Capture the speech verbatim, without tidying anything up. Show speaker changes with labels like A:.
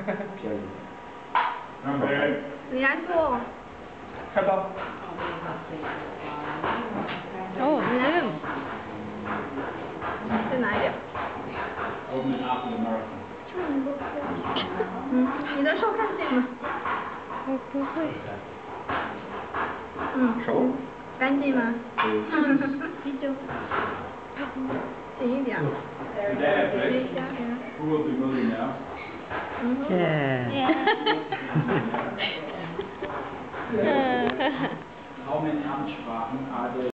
A: 便宜。
B: 你来做。
A: 开刀。
B: 哦，你来。再拿一点。嗯，你的手干净吗？
C: 我不会。
B: 嗯。
A: 手。
B: 干净吗？
A: 嗯。
B: 啤酒。紧一点。接一下。
C: 嗯。
A: How many Amtssprachen are there?